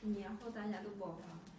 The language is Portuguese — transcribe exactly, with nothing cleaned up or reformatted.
年后大家都不好发。